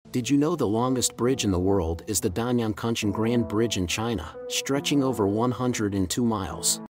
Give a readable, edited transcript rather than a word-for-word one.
Did you know the longest bridge in the world is the Danyang Kunshan Grand Bridge in China, stretching over 102 miles?